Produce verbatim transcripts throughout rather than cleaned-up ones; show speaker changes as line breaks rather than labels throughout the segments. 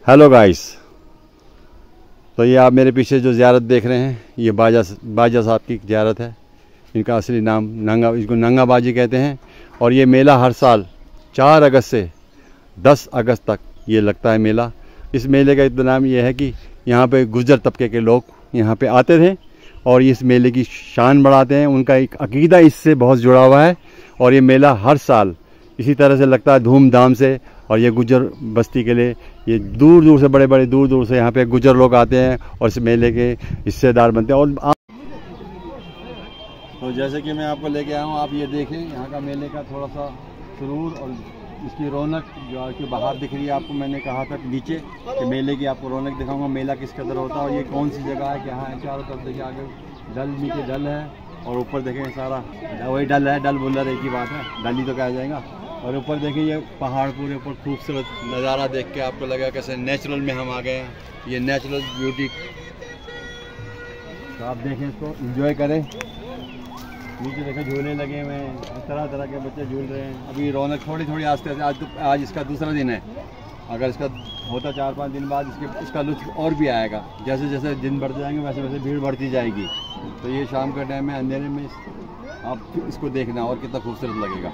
Hello guys, तो ये आप मेरे पीछे जो ज़ियारत देख रहे हैं ये बाजा बाजा साहब की ज़ियारत है। इनका असली नाम नंगा, इसको नंगा बाजी कहते हैं। और ये मेला हर साल चार अगस्त से दस अगस्त तक ये लगता है मेला। इस मेले का इतना नाम ये है कि यहाँ पे गुज्जर तबके के लोग यहाँ पे आते थे और इस मेले की शान बढ़ाते हैं। उनका एक अकीदा इससे बहुत जुड़ा हुआ है और ये मेला हर साल इसी तरह से लगता है धूमधाम से। और ये गुज्जर बस्ती के लिए ये दूर दूर से, बड़े बड़े दूर दूर से यहाँ पे गुज्जर लोग आते हैं और इस मेले के हिस्सेदार बनते हैं। और तो जैसे कि मैं आपको लेके आया हूँ, आप ये देखें यहाँ का मेले का थोड़ा सा सुरूर और इसकी रौनक जो आपकी बाहर दिख रही है। आपको मैंने कहा था नीचे कि मेले की आपको रौनक दिखाऊंगा, मेला किस कदर होता है और ये कौन सी जगह है, क्या है। चारों तरफ देखिए, आगे डल नीचे डल है और ऊपर देखें सारा वही डल है, डल बुल्लर एक ही बात है, डल ही तो कहा जाएगा। और ऊपर देखें ये पहाड़ पूरे ऊपर खूबसूरत नज़ारा देख के आपको लगा कैसे नेचुरल में हम आ गए हैं। ये नेचुरल ब्यूटी तो आप देखें, इसको एंजॉय करें। नीचे देखें झूले लगे हुए हैं, तरह तरह के बच्चे झूल रहे हैं। अभी रौनक थोड़ी थोड़ी आस्ते आस्ते, आज तो आज इसका दूसरा दिन है। अगर इसका होता चार पाँच दिन बाद इसके इसका लुत्फ और भी आएगा। जैसे जैसे दिन बढ़ते जाएंगे वैसे वैसे भीड़ बढ़ती जाएगी। तो ये शाम का टाइम है, अंधेरे में आप इसको देखना और कितना खूबसूरत लगेगा।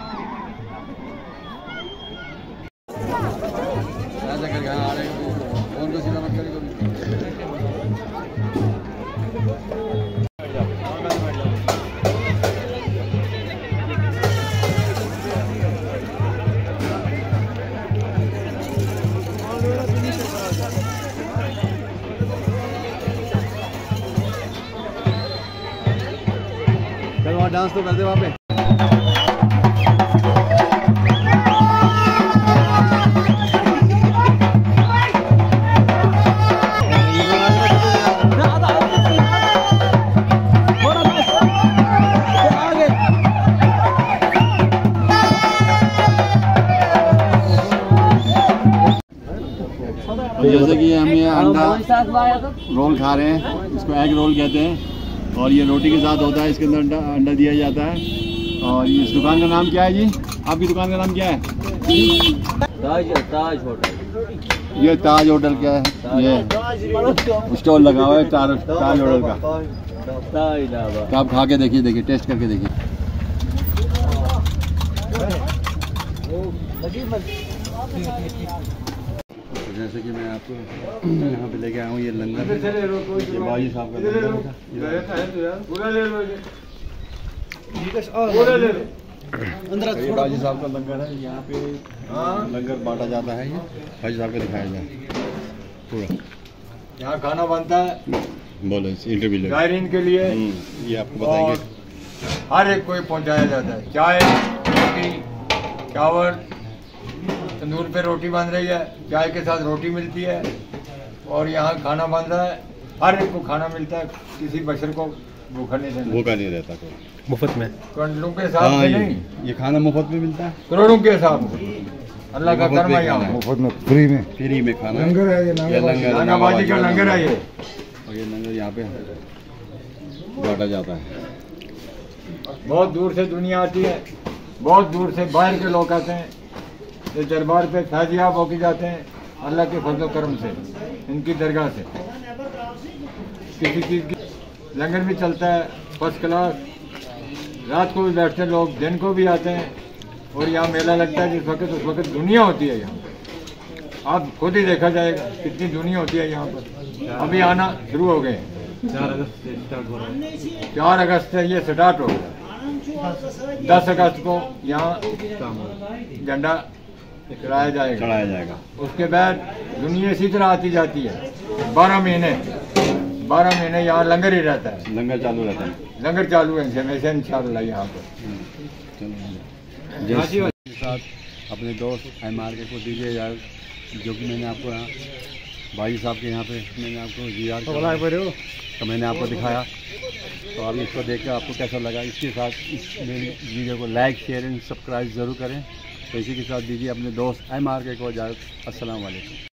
चलो डांस तो कर दे वहाँ पे। तो जैसे कि हम ये अंडा रोल खा रहे हैं, इसको एग रोल कहते हैं और ये रोटी के साथ होता है। इसके अंदर अंडा अंडा दिया जाता है। और इस दुकान का नाम क्या है जी? आपकी दुकान का नाम क्या है?
ताज ताज होटल।
ये ताज होटल क्या है? ये स्टॉल लगा हुआ है ताज ताज होटल का। तो आप खा के देखिए, देखिए टेस्ट करके देखिए। जैसे कि मैं आपको यहाँ पे लेके आया हूँ, ये लंगर है, ये बाजी साहब का लंगर है। ये बाजी साहब का लंगर है, यहाँ पे लंगर बांटा जाता है। ये बाजी साहब का दिखाया जाए पूरा।
यहाँ खाना बनता है,
बोलो इंटरव्यू
जायरीन के लिए,
ये आपको बताएंगे।
हर एक कोई पहुँचाया जाता है। चाय, रोटी, चावल, तंदूर पे रोटी बन रही है, चाय के साथ रोटी मिलती है और यहाँ खाना बन रहा है। हर एक को खाना मिलता है, किसी बशर को भूखा नहीं रहता।
भूखा नहीं रहता कोई, मुफ्त में।
कंडलों के साथ में नहीं,
ये खाना मुफ्त में मिलता है,
करोड़ों के हिसाब में। अल्लाह का कर्म है, यहाँ
मुफ्त में, फ्री में फ्री में खाना।
लंगर है ये, नागाबाजी का लंगर है ये।
और ये लंगर यहाँ पे बांटा जाता है।
बहुत दूर से दुनिया आती है, बहुत दूर से बाहर के लोग आते हैं। ये दरबार पे फैजियाब होके जाते हैं अल्लाह के फजल करम से, इनकी दरगाह से। किसी चीज़ की लंगर भी चलता है फर्स्ट क्लास। रात को भी बैठते हैं लोग, दिन को भी आते हैं। और यहाँ मेला लगता है जिस वक्त, उस वक्त दुनिया होती है यहाँ। आप खुद ही देखा जाएगा कितनी दुनिया होती है यहाँ पर। अभी आना शुरू हो गए, चार अगस्त से स्टार्ट हो रहा है। चार अगस्त से ये स्टार्ट हो गया। दस अगस्त को यहाँ झंडा चढ़ाया जाएगा
चढ़ाया जाएगा
उसके बाद दुनिया इसी तरह आती जाती है। बारह महीने बारह महीने यहाँ लंगर ही रहता है,
लंगर चालू रहता है।
लंगर चालू है हमेशा इंशाअल्लाह यहाँ पर।
के साथ अपने दोस्त एम आर के को दीजिए यार, जो कि मैंने आपको यहाँ भाई साहब के यहाँ पे मैंने आपको जियार तो मैंने आपको दिखाया। तो आप इसको देख कर आपको कैसा लगा, इसके साथ इस वीडियो को लाइक शेयर एंड सब्सक्राइब ज़रूर करें। तो इसी के साथ दीजिए अपने दोस्त एम आर के को इजाज़त। अस्सलाम वालेकुम।